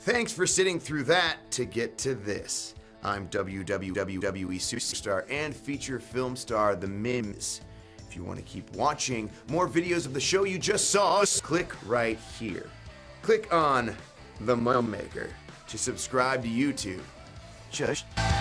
Thanks for sitting through that to get to this. I'm WWE superstar and feature film star the MiMz. If you want to keep watching more videos of the show you just saw, click right here. Click on the Mum Maker to subscribe to YouTube. Just